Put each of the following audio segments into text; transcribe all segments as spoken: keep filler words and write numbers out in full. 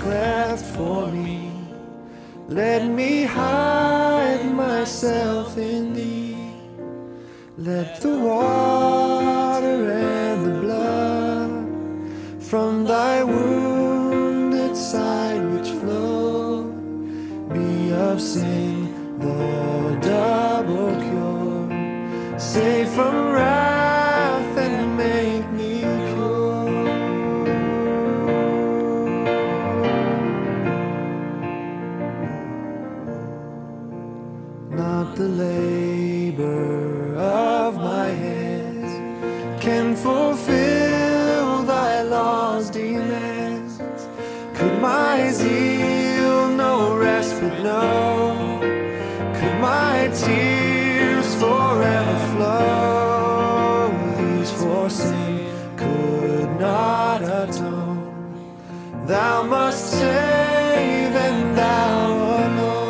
left for me. Let me hide myself in thee. Let the water and the blood from thy wounded side which flow be of sin the double cure. Save from wrath and make me pure. Not the labor of my hands can fulfill thy law's demands. Could my zeal no respite know? Could my tears forever flow? These for sin could not atone. Thou must save, and thou alone.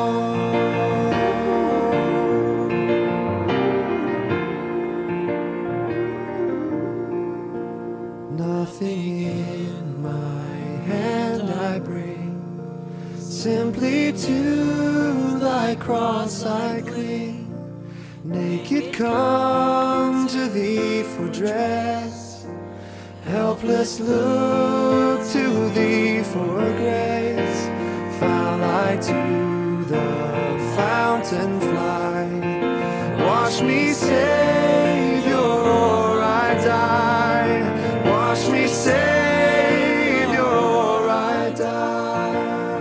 Nothing in my hand I bring, simply to thy cross I cling. Naked come to thee for dress, helpless look to thee for grace. Foul I to the fountain fly, wash me, Savior, or I die. Wash me, Savior, or I die.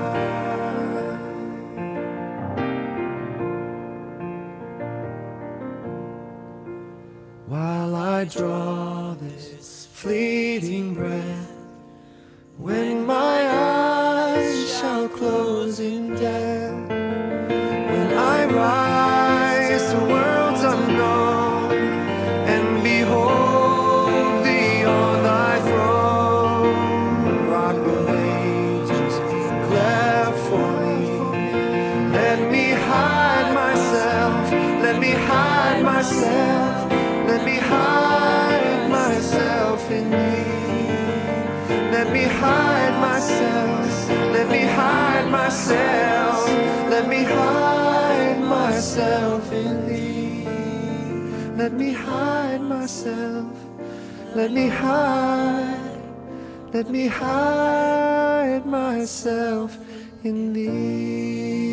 While I draw this fleeting breath, when my eyes shall close in death, when I rise to worlds unknown and behold thee on thy throne, rock of ages cleft for me. Let me hide myself, let me hide myself, let me hide myself in thee. Let me hide myself, let me hide myself, let me hide myself in thee. Let me hide myself, let me hide, let me hide myself in thee.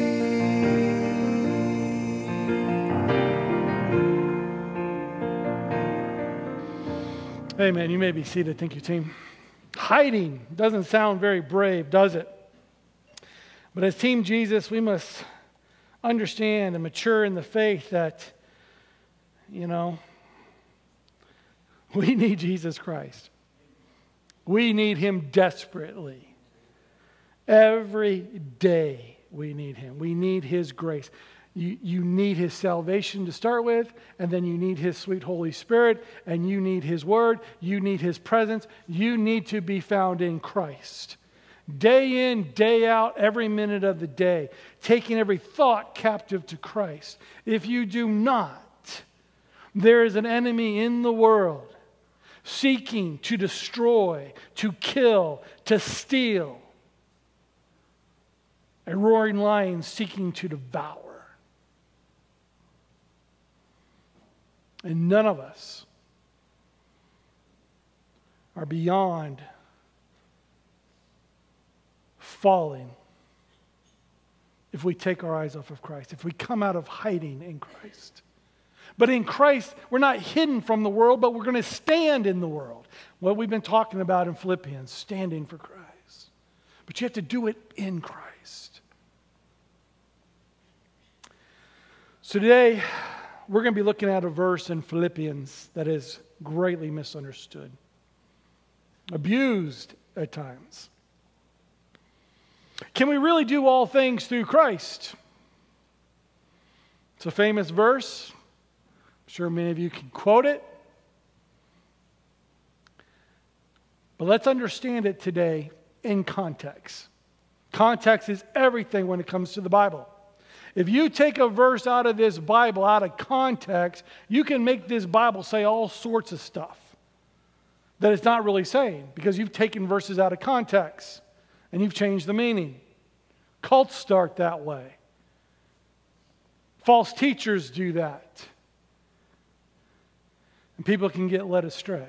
Amen. You may be seated. Thank you, team. Hiding doesn't sound very brave, does it? But as Team Jesus, we must understand and mature in the faith that, you know, we need Jesus Christ. We need Him desperately. Every day we need Him. We need His grace. You, you need His salvation to start with, and then you need His sweet Holy Spirit, and you need His Word, you need His presence. You need to be found in Christ. Day in, day out, every minute of the day, taking every thought captive to Christ. If you do not, there is an enemy in the world seeking to destroy, to kill, to steal. A roaring lion seeking to devour. And none of us are beyond falling if we take our eyes off of Christ, if we come out of hiding in Christ. But in Christ, we're not hidden from the world, but we're going to stand in the world. What we've been talking about in Philippians, standing for Christ. But you have to do it in Christ. So today, we're going to be looking at a verse in Philippians that is greatly misunderstood, abused at times. Can we really do all things through Christ? It's a famous verse. I'm sure many of you can quote it. But let's understand it today in context. Context is everything when it comes to the Bible. If you take a verse out of this Bible, out of context, you can make this Bible say all sorts of stuff that it's not really saying because you've taken verses out of context. and you've changed the meaning. Cults start that way. False teachers do that. And people can get led astray.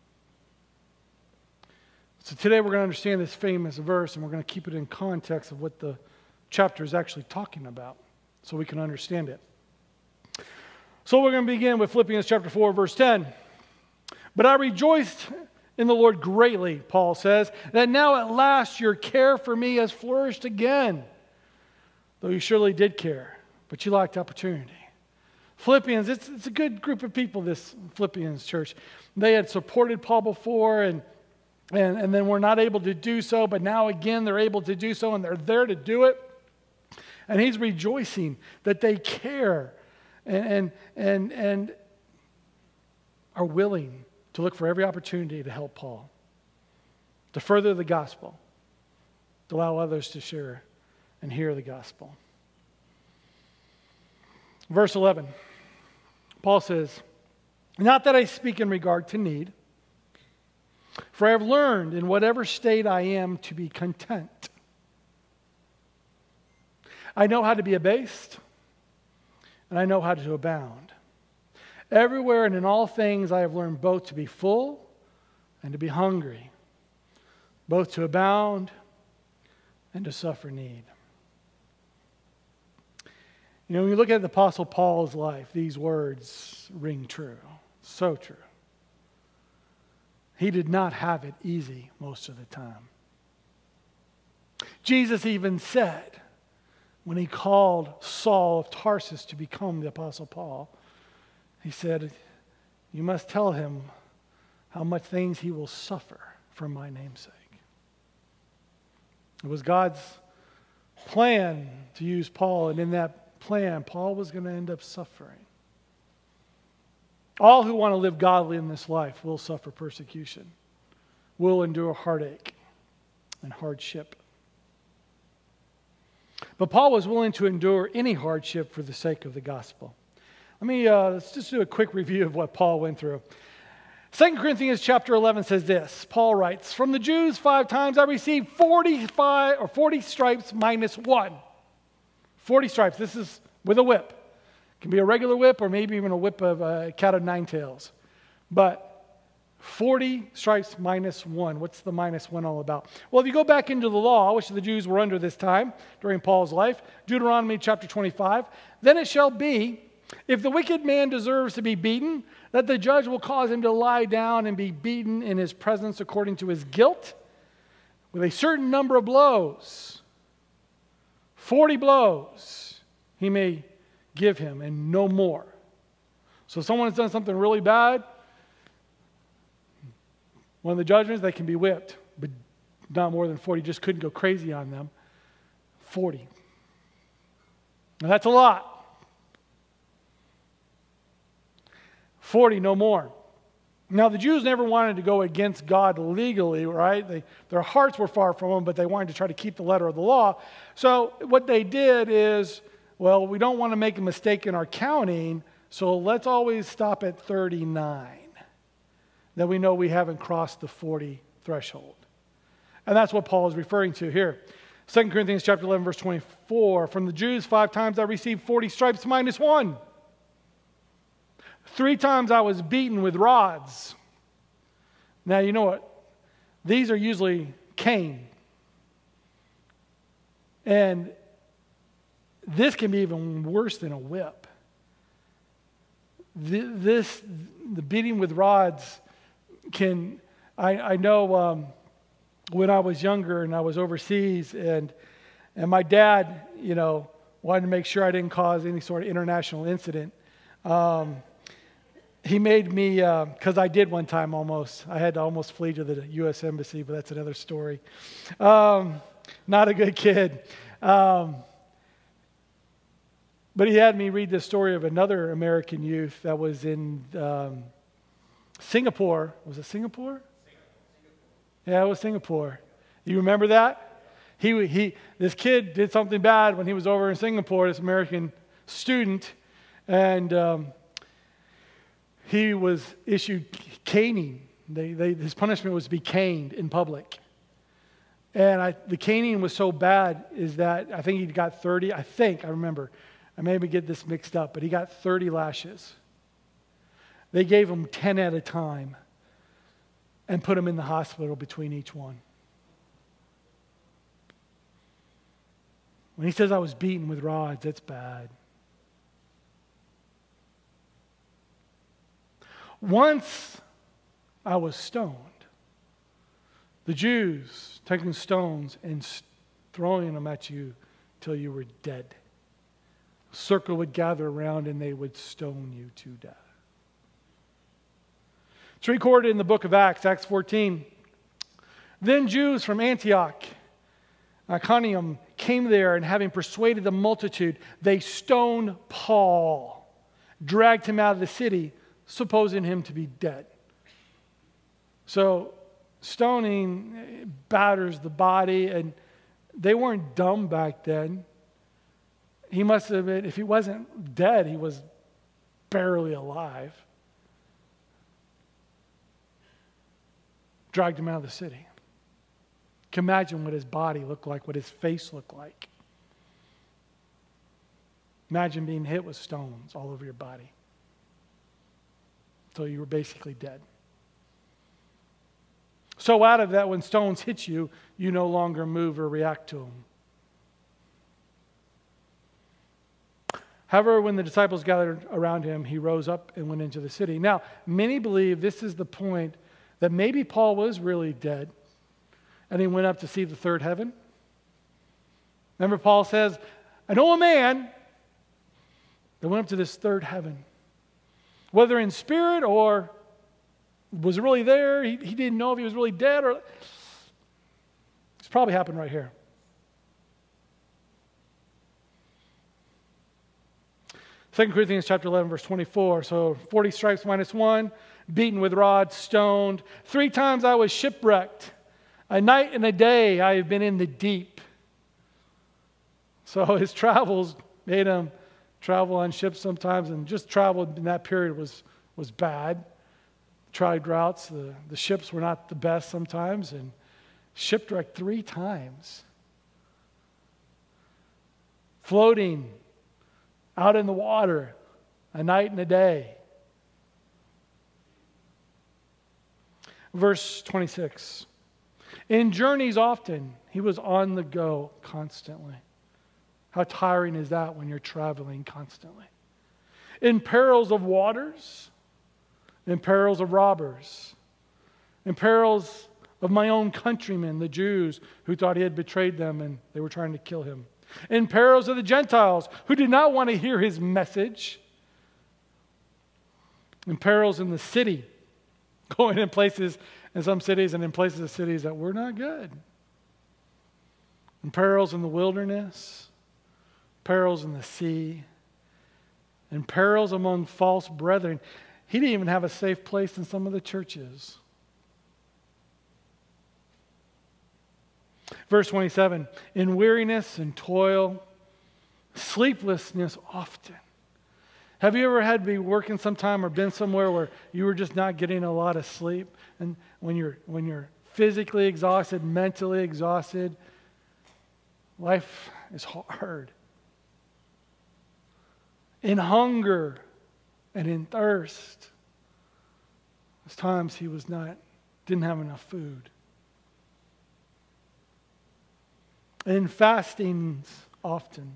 So today we're going to understand this famous verse, and we're going to keep it in context of what the chapter is actually talking about so we can understand it. So we're going to begin with Philippians chapter four, verse ten. But I rejoiced in the Lord greatly, Paul says, that now at last your care for me has flourished again. Though you surely did care, but you lacked opportunity. Philippians, it's, it's a good group of people, this Philippians church. They had supported Paul before, and, and, and then were not able to do so, but now again they're able to do so, and they're there to do it. And he's rejoicing that they care and, and, and, and are willing to look for every opportunity to help Paul, to further the gospel, to allow others to share and hear the gospel. Verse eleven, Paul says, not that I speak in regard to need, for I have learned in whatever state I am to be content. I know how to be abased, and I know how to abound. Everywhere and in all things I have learned both to be full and to be hungry, both to abound and to suffer need. You know, when you look at the Apostle Paul's life, these words ring true. So true. He did not have it easy most of the time. Jesus even said, when he called Saul of Tarsus to become the Apostle Paul, he said, you must tell him how much things he will suffer for my name's sake. It was God's plan to use Paul, and in that plan, Paul was going to end up suffering. All who want to live godly in this life will suffer persecution, will endure heartache and hardship. But Paul was willing to endure any hardship for the sake of the gospel. Let me uh, let's just do a quick review of what Paul went through. Second Corinthians chapter eleven says this. Paul writes, from the Jews five times I received forty-five or forty stripes minus one. forty stripes. This is with a whip. It can be a regular whip or maybe even a whip of a cat of nine tails. But forty stripes minus one. What's the minus one all about? Well, if you go back into the law, which the Jews were under this time during Paul's life, Deuteronomy chapter twenty-five, then it shall be, if the wicked man deserves to be beaten, that the judge will cause him to lie down and be beaten in his presence according to his guilt with a certain number of blows. Forty blows he may give him and no more. So if someone has done something really bad, one of the judgments, they can be whipped, but not more than forty. Just couldn't go crazy on them. forty. Now that's a lot. forty, no more. Now, the Jews never wanted to go against God legally, right? They, their hearts were far from Him, but they wanted to try to keep the letter of the law. So what they did is, well, we don't want to make a mistake in our counting, so let's always stop at thirty-nine. Then we know we haven't crossed the forty threshold. And that's what Paul is referring to here. Second Corinthians chapter eleven, verse twenty-four, from the Jews five times I received forty stripes minus one. Three times I was beaten with rods. Now, you know what? These are usually cane. And this can be even worse than a whip. This, the beating with rods can, I, I know um, when I was younger and I was overseas and, and my dad, you know, wanted to make sure I didn't cause any sort of international incident. Um, He made me, because uh, I did one time almost. I had to almost flee to the U S Embassy, but that's another story. Um, not a good kid. Um, but he had me read the story of another American youth that was in um, Singapore. Was it Singapore? Singapore? Yeah, it was Singapore. You remember that? He, he, this kid did something bad when he was over in Singapore, this American student, and Um, he was issued caning. They, they, his punishment was to be caned in public. And I, the caning was so bad is that I think he got thirty. I think, I remember. I maybe get this mixed up, but he got thirty lashes. They gave him ten at a time and put him in the hospital between each one. When he says I was beaten with rods, that's bad. Once I was stoned. The Jews taking stones and throwing them at you till you were dead. A circle would gather around and they would stone you to death. It's recorded in the book of Acts, Acts fourteen. Then Jews from Antioch, Iconium, came there, and having persuaded the multitude, they stoned Paul, dragged him out of the city, supposing him to be dead. So stoning batters the body, and they weren't dumb back then. He must have been, if he wasn't dead, he was barely alive. Dragged him out of the city. Can imagine what his body looked like, what his face looked like. Imagine being hit with stones all over your body until you were basically dead. So out of that, when stones hit you, you no longer move or react to them. However, when the disciples gathered around him, he rose up and went into the city. Now, many believe this is the point that maybe Paul was really dead and he went up to see the third heaven. Remember, Paul says, I know a man that went up to this third heaven. Whether in spirit or was really there, he, he didn't know if he was really dead or... It's probably happened right here. Second Corinthians chapter eleven, verse twenty-four. So forty stripes minus one, beaten with rods, stoned. Three times I was shipwrecked. A night and a day I have been in the deep. So his travels made him travel on ships sometimes, and just travel in that period was, was bad. Tried routes, the, the ships were not the best sometimes, and shipwrecked three times. Floating out in the water a night and a day. Verse twenty-six. In journeys often, he was on the go constantly. How tiring is that when you're traveling constantly? In perils of waters, in perils of robbers, in perils of my own countrymen, the Jews, who thought he had betrayed them and they were trying to kill him. In perils of the Gentiles, who did not want to hear his message. In perils in the city, going in places, in some cities and in places of cities that were not good. In perils in the wilderness, perils in the sea, and perils among false brethren. He didn't even have a safe place in some of the churches. Verse twenty-seven, in weariness and toil, sleeplessness often. Have you ever had to be working sometime or been somewhere where you were just not getting a lot of sleep? And when you're, when you're physically exhausted, mentally exhausted, life is hard. In hunger and in thirst, there's times he was not, didn't have enough food. In fastings often.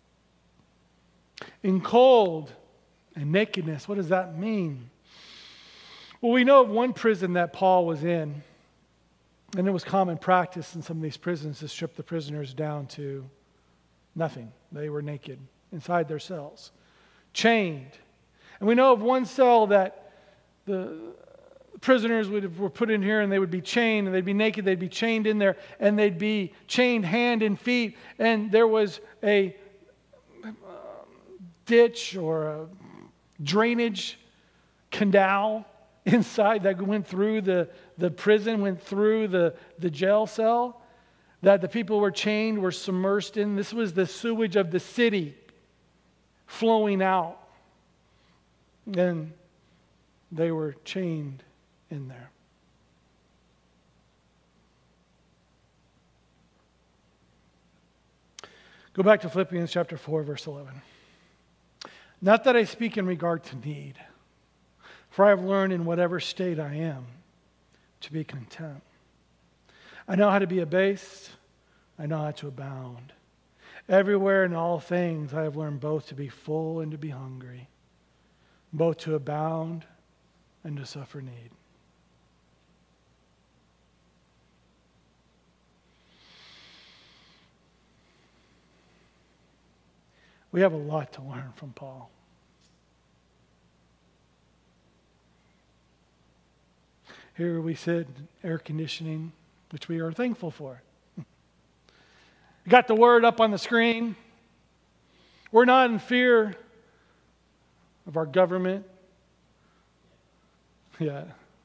In cold and nakedness. What does that mean? Well, we know of one prison that Paul was in, and it was common practice in some of these prisons to strip the prisoners down to nothing. They were naked inside their cells, chained. And we know of one cell that the prisoners would, were put in here, and they would be chained, and they'd be naked, they'd be chained in there, and they'd be chained hand and feet, and there was a um, ditch or a drainage canal inside that went through the, the prison, went through the, the jail cell, that the people were chained, were submersed in. This was the sewage of the city flowing out. And they were chained in there. Go back to Philippians chapter four, verse eleven. Not that I speak in regard to need, for I have learned in whatever state I am to be content. I know how to be abased. I know how to abound. Everywhere in all things I have learned both to be full and to be hungry, both to abound and to suffer need. We have a lot to learn from Paul. Here we sit, air conditioning, which we are thankful for. We got the word up on the screen. We're not in fear of our government. Yeah.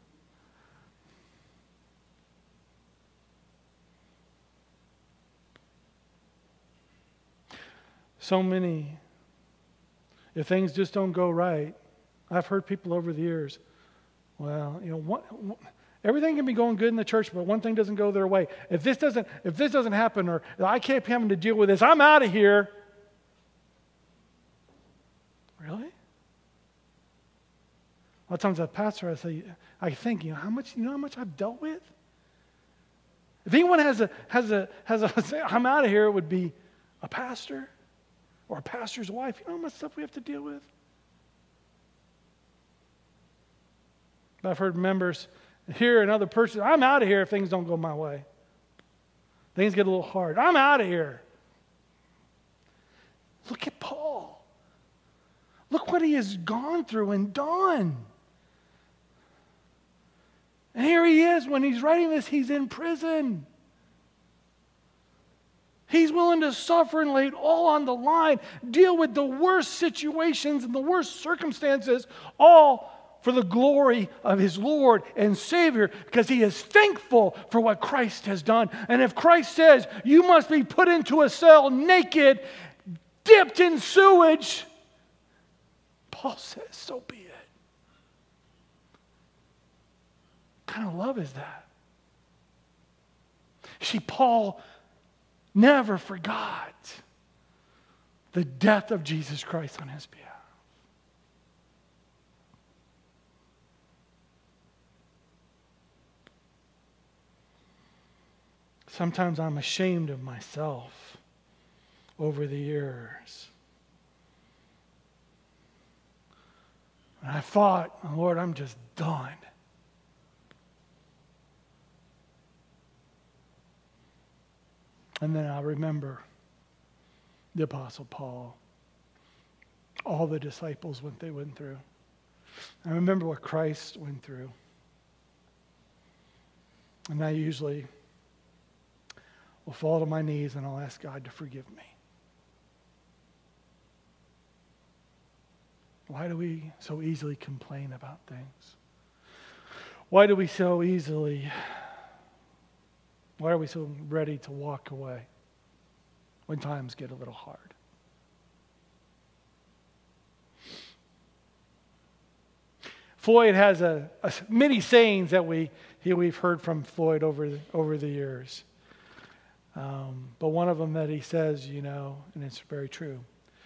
So many, if things just don't go right, I've heard people over the years, well, you know, what, what, everything can be going good in the church, but one thing doesn't go their way. If this doesn't, if this doesn't happen, or I can't be having to deal with this, I'm out of here. Really? A lot of times, as a pastor, I say, I think, you know, how much, you know, how much I've dealt with. If anyone has a, has a, has a, I'm out of here, it would be a pastor. Or a pastor's wife. You know how much stuff we have to deal with? But I've heard members here and other persons, I'm out of here if things don't go my way. Things get a little hard. I'm out of here. Look at Paul. Look what he has gone through and done. And here he is, when he's writing this, he's in prison. He's willing to suffer and lay it all on the line, deal with the worst situations and the worst circumstances, all for the glory of his Lord and Savior, because he is thankful for what Christ has done. And if Christ says, you must be put into a cell naked, dipped in sewage, Paul says, so be it. What kind of love is that? See, Paul never forgot the death of Jesus Christ on his behalf. Sometimes I'm ashamed of myself over the years. And I thought, oh, Lord, I'm just done. And then I remember the Apostle Paul, all the disciples, what they went through. I remember what Christ went through. And I usually will fall to my knees and I'll ask God to forgive me. Why do we so easily complain about things? Why do we so easily... Why are we so ready to walk away when times get a little hard? Floyd has a, a many sayings that we he, we've heard from Floyd over the, over the years. Um, but one of them that he says, you know, and it's very true.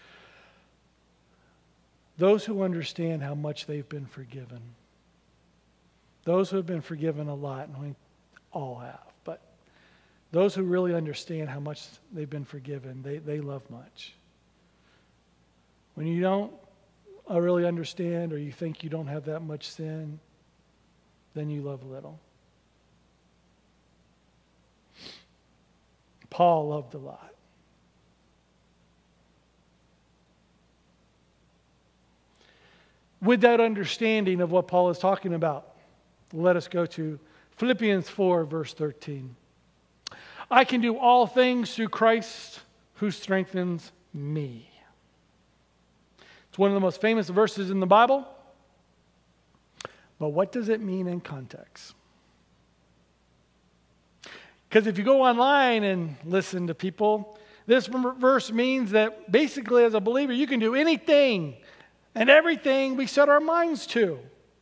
Those who understand how much they've been forgiven, those who have been forgiven a lot, and we all have, but those who really understand how much they've been forgiven, they, they love much. When you don't uh, really understand, or you think you don't have that much sin, then you love little. Paul loved a lot. With that understanding of what Paul is talking about, let us go to Philippians four, verse thirteen. I can do all things through Christ who strengthens me. It's one of the most famous verses in the Bible. But what does it mean in context? Because if you go online and listen to people, this verse means that basically as a believer, you can do anything and everything we set our minds to.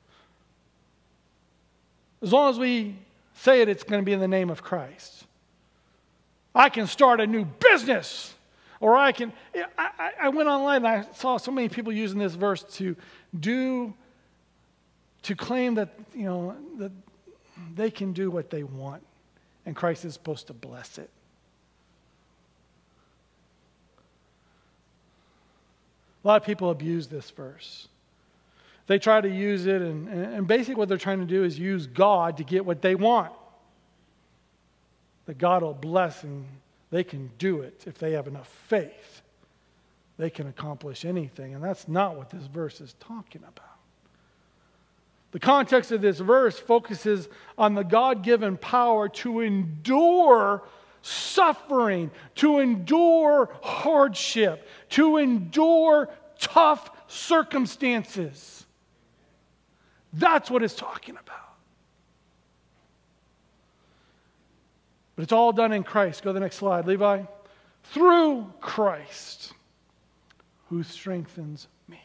As long as we say it, it's going to be in the name of Christ. I can start a new business. Or I can, I, I went online and I saw so many people using this verse to do, to claim that, you know, that they can do what they want and Christ is supposed to bless it. A lot of people abuse this verse. They try to use it, and, and basically what they're trying to do is use God to get what they want. That God will bless and they can do it if they have enough faith. They can accomplish anything, and that's not what this verse is talking about. The context of this verse focuses on the God-given power to endure suffering, to endure hardship, to endure tough circumstances. That's what it's talking about. But it's all done in Christ. Go to the next slide, Levi. Through Christ, who strengthens me.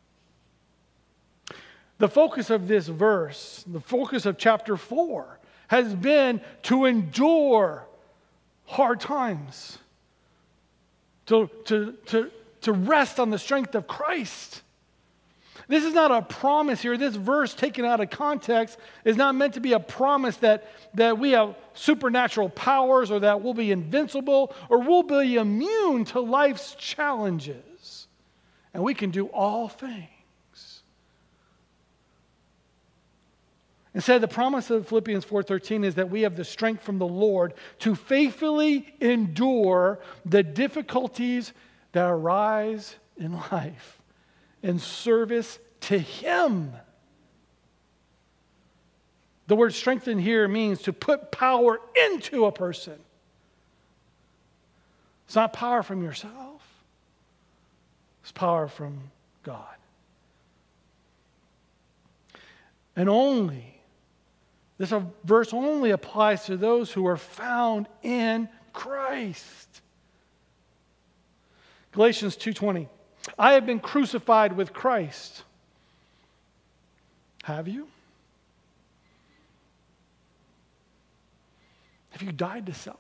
The focus of this verse, the focus of chapter four, has been to endure hard times, to, to, to, to rest on the strength of Christ. This is not a promise here. This verse, taken out of context, is not meant to be a promise that, that we have supernatural powers or that we'll be invincible or we'll be immune to life's challenges. And we can do all things. Instead, the promise of Philippians four thirteen is that we have the strength from the Lord to faithfully endure the difficulties that arise in life in service to Him. The word strengthen here means to put power into a person. It's not power from yourself. It's power from God. And only This verse only applies to those who are found in Christ. Galatians two twenty. I have been crucified with Christ. Have you? Have you died to self?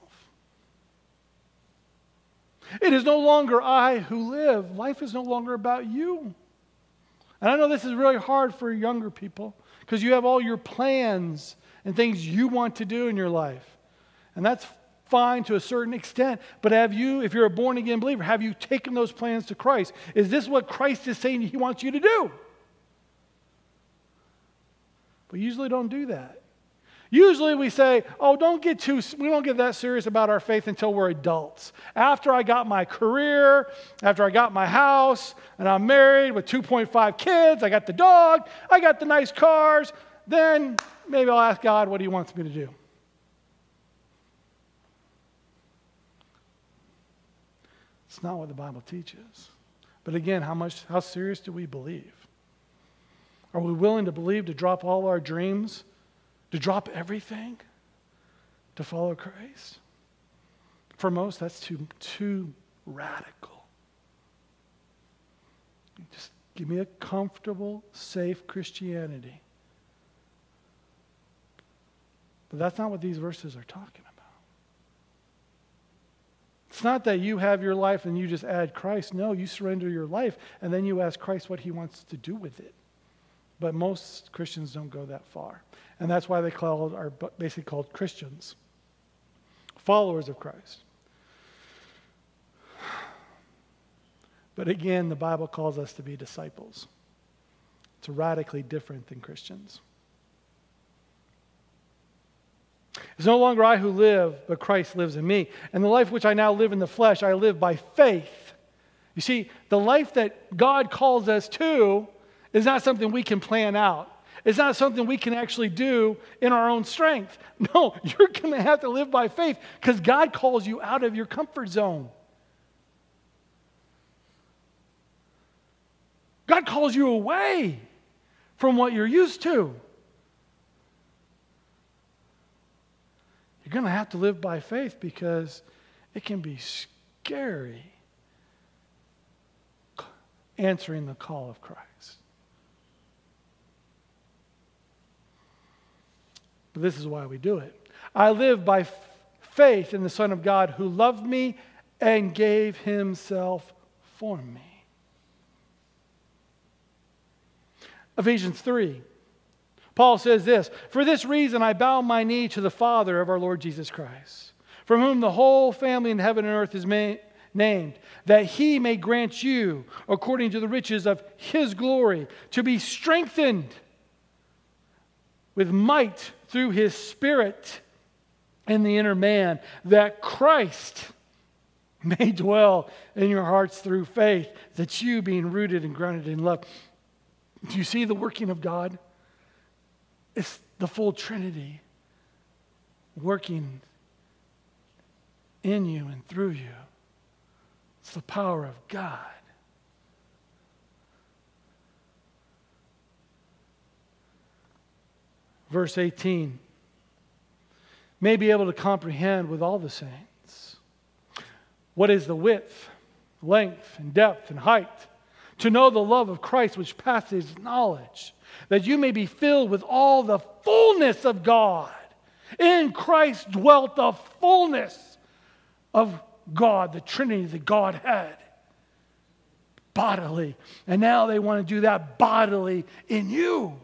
It is no longer I who live. Life is no longer about you. And I know this is really hard for younger people because you have all your plans and things you want to do in your life. And that's fine to a certain extent. But have you, if you're a born-again believer, have you taken those plans to Christ? Is this what Christ is saying He wants you to do? We usually don't do that. Usually we say, oh, don't get too, we don't get that serious about our faith until we're adults. After I got my career, after I got my house, and I'm married with two point five kids, I got the dog, I got the nice cars, then maybe I'll ask God what He wants me to do. It's not what the Bible teaches. But again, how much, how serious do we believe? Are we willing to believe to drop all our dreams, to drop everything, to follow Christ? For most, that's too, too radical. Just give me a comfortable, safe Christianity. But that's not what these verses are talking about. It's not that you have your life and you just add Christ. No, you surrender your life and then you ask Christ what He wants to do with it. But most Christians don't go that far. And that's why they call, are basically called Christians, followers of Christ. But again, the Bible calls us to be disciples. It's radically different than Christians. It's no longer I who live, but Christ lives in me. And the life which I now live in the flesh, I live by faith. You see, the life that God calls us to is not something we can plan out. It's not something we can actually do in our own strength. No, you're going to have to live by faith because God calls you out of your comfort zone. God calls you away from what you're used to. You're going to have to live by faith because it can be scary answering the call of Christ. This is why we do it. I live by f- faith in the Son of God who loved me and gave himself for me. Ephesians three. Paul says this, "For this reason I bow my knee to the Father of our Lord Jesus Christ, from whom the whole family in heaven and earth is ma- named, that he may grant you, according to the riches of his glory, to be strengthened with might through his Spirit in the inner man, that Christ may dwell in your hearts through faith, that you, being rooted and grounded in love." Do you see the working of God? It's the full Trinity working in you and through you. It's the power of God. Verse eighteen. May be able to comprehend with all the saints what is the width, length, and depth, and height, to know the love of Christ which passes knowledge, that you may be filled with all the fullness of God. In Christ dwelt the fullness of God, the Trinity, the Godhead, bodily. And now they want to do that bodily in you.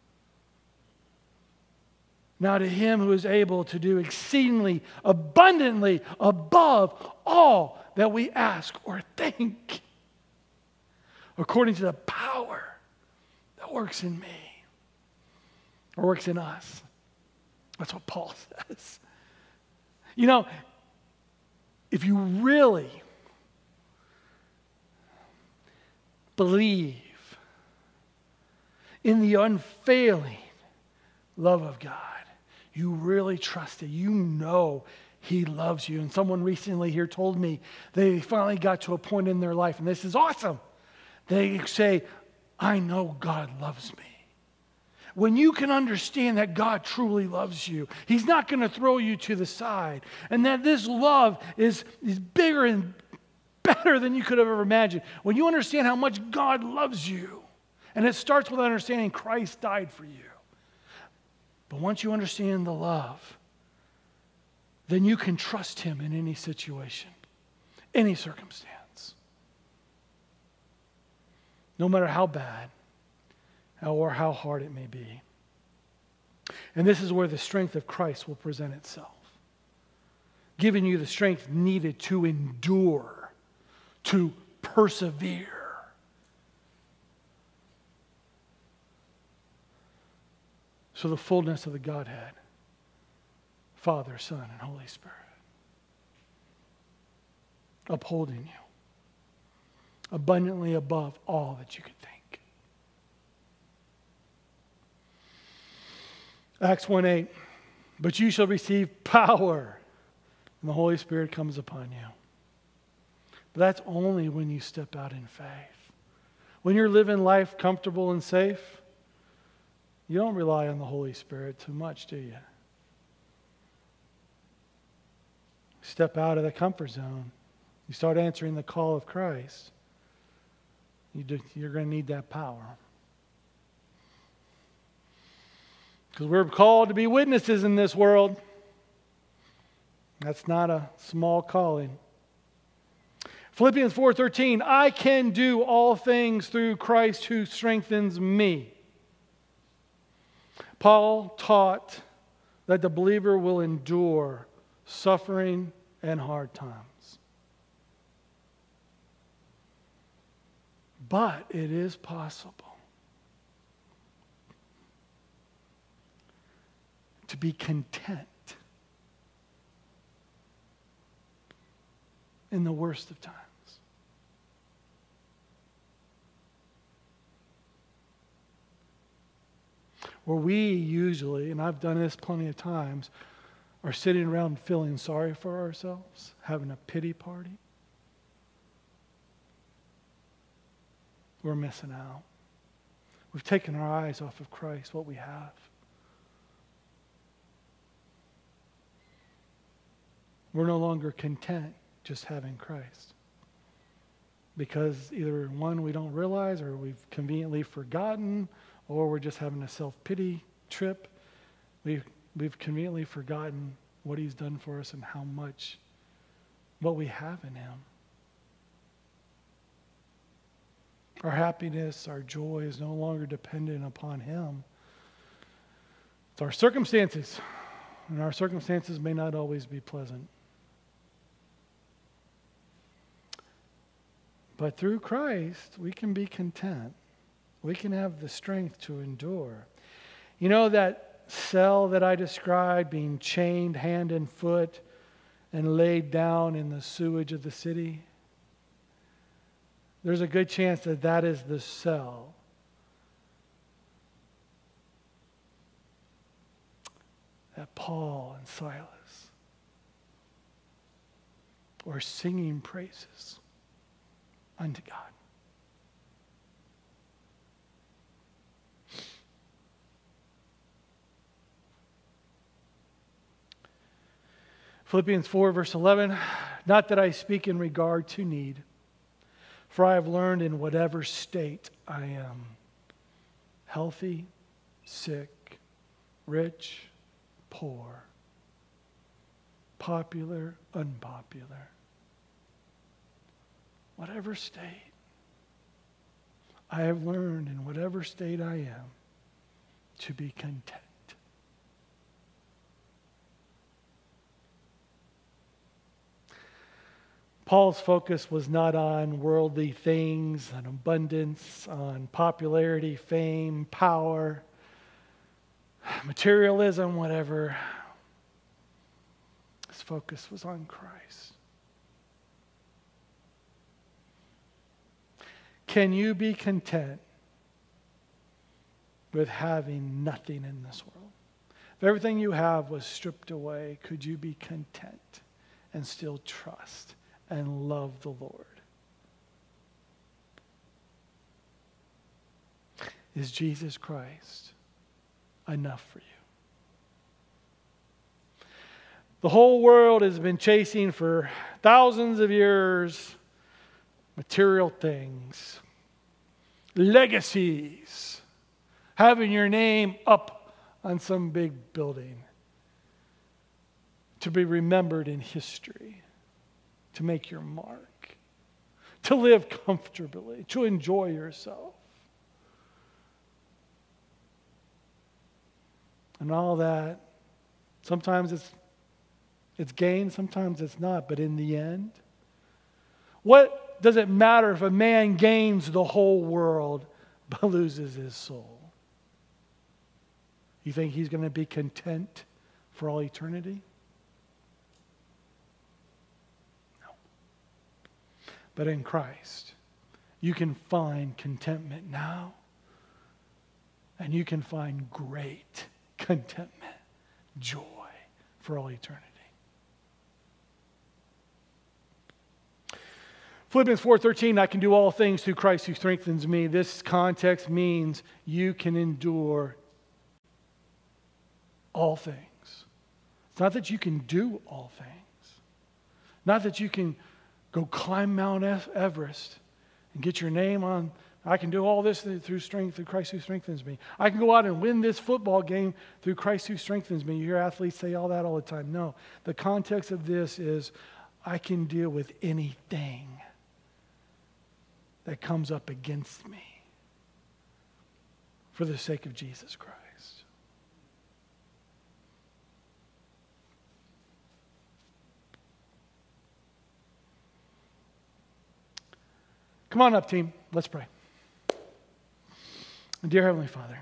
Now to him who is able to do exceedingly abundantly above all that we ask or think, according to the power that works in me, or works in us. That's what Paul says. You know, if you really believe in the unfailing love of God, you really trust it. You know he loves you. And someone recently here told me they finally got to a point in their life, and this is awesome. They say, I know God loves me. When you can understand that God truly loves you, he's not going to throw you to the side. And that this love is, is bigger and better than you could have ever imagined. When you understand how much God loves you, and it starts with understanding Christ died for you. But once you understand the love, then you can trust him in any situation, any circumstance. No matter how bad or how hard it may be. And this is where the strength of Christ will present itself, giving you the strength needed to endure, to persevere. So the fullness of the Godhead, Father, Son, and Holy Spirit, upholding you abundantly above all that you could think. Acts one eight, but you shall receive power when the Holy Spirit comes upon you. But that's only when you step out in faith. When you're living life comfortable and safe, you don't rely on the Holy Spirit too much, do you? Step out of the comfort zone. You start answering the call of Christ. You do, you're going to need that power. Because we're called to be witnesses in this world. That's not a small calling. Philippians four thirteen, I can do all things through Christ who strengthens me. Paul taught that the believer will endure suffering and hard times. But it is possible to be content in the worst of times. Where we usually, and I've done this plenty of times, are sitting around feeling sorry for ourselves, having a pity party. We're missing out. We've taken our eyes off of Christ, what we have. We're no longer content just having Christ. Because either one, we don't realize, or we've conveniently forgotten, or we're just having a self-pity trip. We've, we've conveniently forgotten what he's done for us and how much what we have in him. Our happiness, our joy is no longer dependent upon him. It's our circumstances, and our circumstances may not always be pleasant. But through Christ, we can be content. We can have the strength to endure. You know that cell that I described, being chained hand and foot and laid down in the sewage of the city? There's a good chance that that is the cell that Paul and Silas were singing praises unto God. Philippians four, verse eleven, not that I speak in regard to need, for I have learned in whatever state I am, healthy, sick, rich, poor, popular, unpopular, whatever state, I have learned in whatever state I am to be content. Paul's focus was not on worldly things, on abundance, on popularity, fame, power, materialism, whatever. His focus was on Christ. Can you be content with having nothing in this world? If everything you have was stripped away, could you be content and still trust and love the Lord? Is Jesus Christ enough for you? The whole world has been chasing for thousands of years material things, legacies, having your name up on some big building to be remembered in history, to make your mark, to live comfortably, to enjoy yourself. And all that, sometimes it's it's gain, sometimes it's not, but in the end, what does it matter if a man gains the whole world but loses his soul? You think he's going to be content for all eternity? No. But in Christ, you can find contentment now, and you can find great contentment, joy for all eternity. Philippians four thirteen, I can do all things through Christ who strengthens me. This context means you can endure all things. It's not that you can do all things. Not that you can go climb Mount Everest and get your name on, I can do all this through strength, through Christ who strengthens me. I can go out and win this football game through Christ who strengthens me. You hear athletes say all that all the time. No, the context of this is I can deal with anything that comes up against me for the sake of Jesus Christ. Come on up, team. Let's pray. Dear Heavenly Father,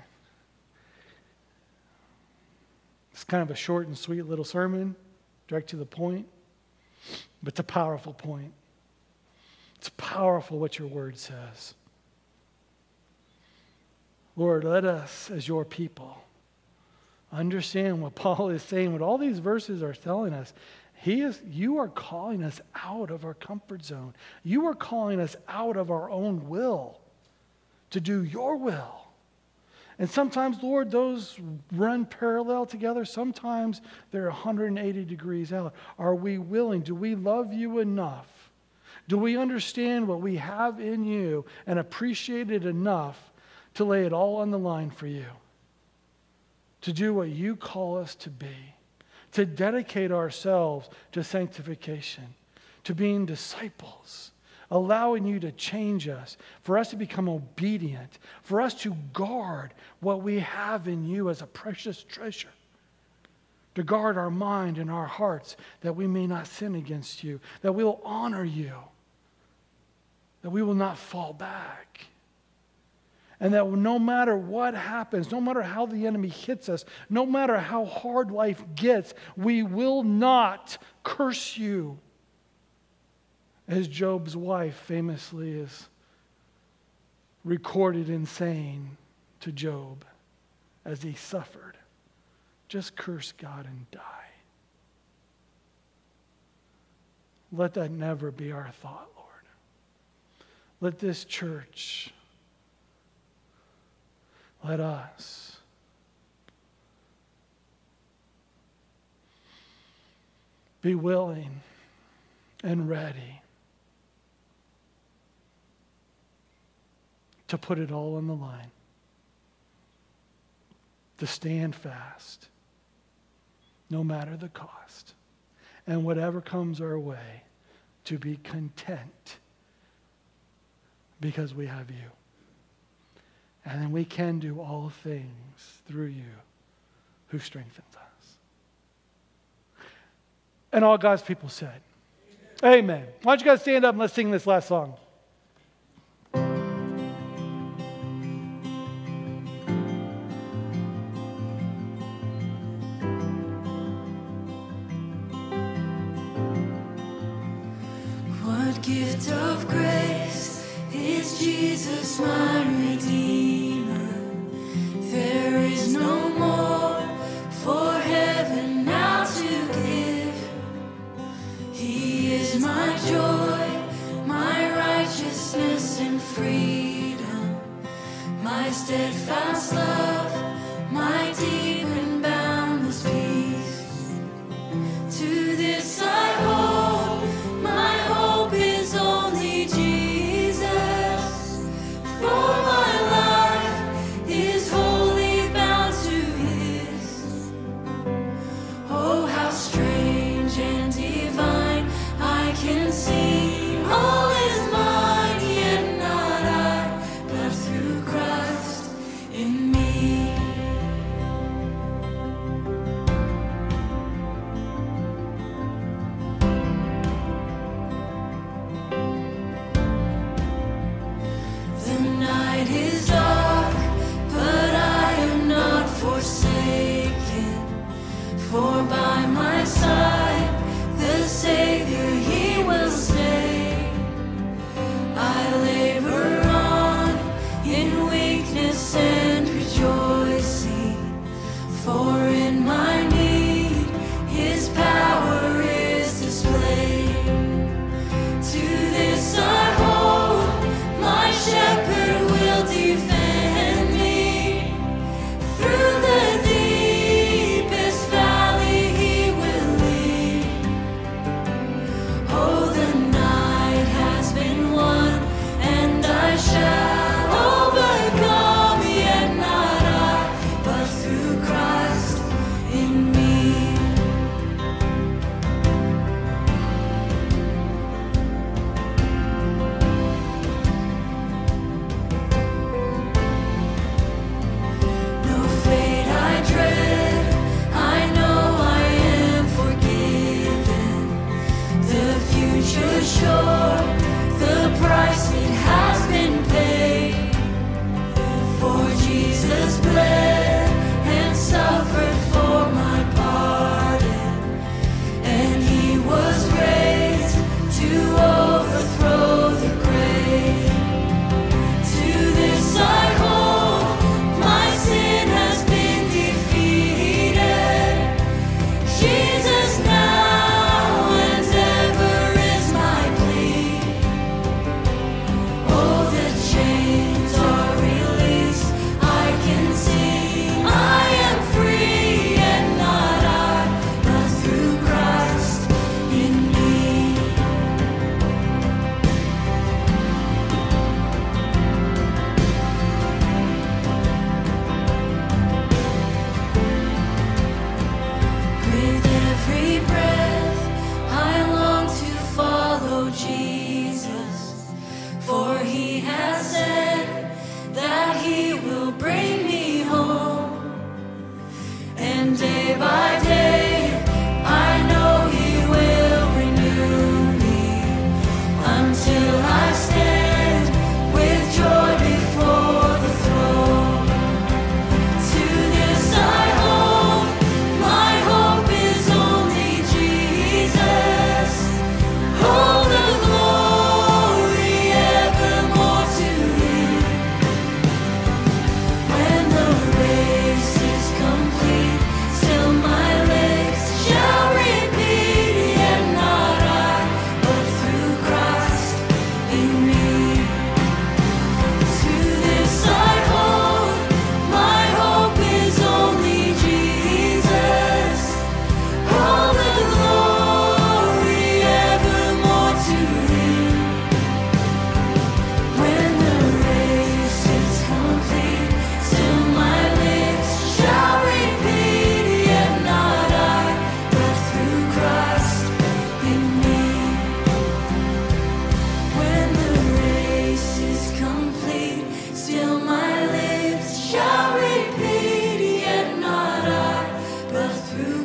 it's kind of a short and sweet little sermon, direct to the point, but it's a powerful point. It's powerful what your word says. Lord, let us as your people understand what Paul is saying, what all these verses are telling us. He is, you are calling us out of our comfort zone. You are calling us out of our own will to do your will. And sometimes, Lord, those run parallel together. Sometimes they're one hundred eighty degrees out. Are we willing? Do we love you enough? Do we understand what we have in you and appreciate it enough to lay it all on the line for you? To do what you call us to be. To dedicate ourselves to sanctification. to being disciples, allowing you to change us, for us to become obedient, for us to guard what we have in you as a precious treasure, to guard our mind and our hearts that we may not sin against you, that we will honor you, that we will not fall back. And that no matter what happens, no matter how the enemy hits us, no matter how hard life gets, we will not curse you. As Job's wife famously is recorded in saying to Job as he suffered, just curse God and die. Let that never be our thought, Lord. Let this church, let us be willing and ready to put it all on the line, to stand fast, no matter the cost, and whatever comes our way, to be content because we have you. And then we can do all things through you who strengthens us. And all God's people said, Amen. Amen. Why don't you guys stand up and let's sing this last song. What gift of grace is Jesus my Redeemer? There is no more for heaven now to give. He is my joy, my righteousness and freedom, my steadfast love, my deep and boundless peace. To this I hold, my hope is only Jesus. For my life is wholly bound to His. Oh, how strange and divine, I can sing all is mine, yet not I, but through Christ in me. The night is dark, but I am not forsaken. For by my side, the Savior, He will stay. I labor on in weakness and rejoicing, for in my need His power is displayed. To this I hold, my shepherd will defend me. Through the deepest valley He will lead.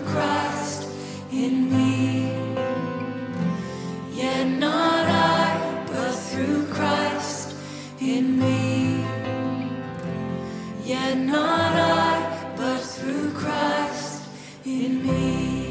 Christ in me. Yet not I, but through Christ in me. Yet not I, but through Christ in me.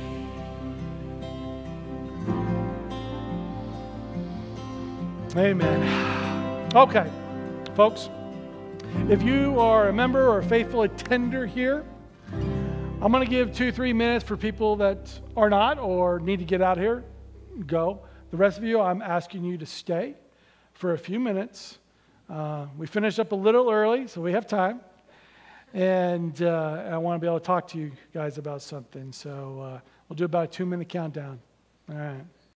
Amen. Okay, folks, if you are a member or a faithful attender here, I'm going to give two, three minutes for people that are not or need to get out here, go. The rest of you, I'm asking you to stay for a few minutes. Uh, we finished up a little early, so we have time. And uh, I want to be able to talk to you guys about something. So uh, we'll do about a two-minute countdown. All right.